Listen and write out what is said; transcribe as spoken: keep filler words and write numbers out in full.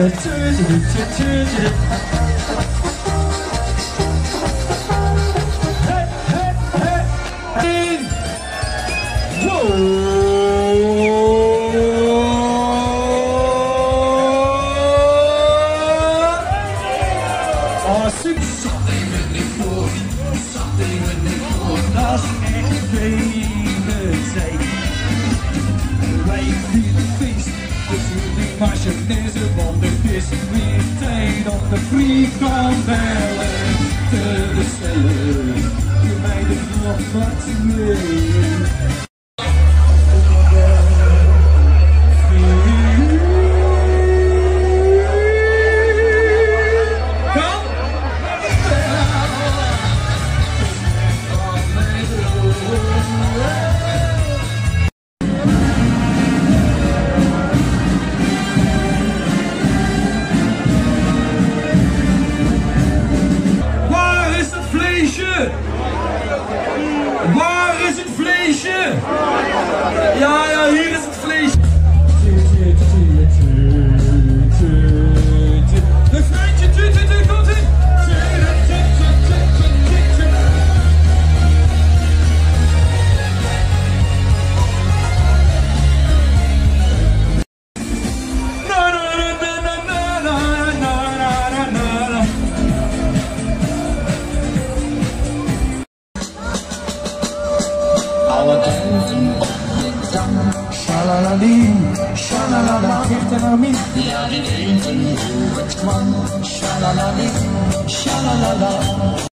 Mayonaise, want het is weer tijd om de frikandellen te bestellen. Voor mij de nog wat meer. Waar is het vleesje? Ja, ja, hier is het vleesje. De vriendje, tu, tu, tu, komt in. Alle duiven op de dam, shalalali, shalalala, geeft er nou niet. Ja, die weten hoe het kwam, shalalali, shalalala.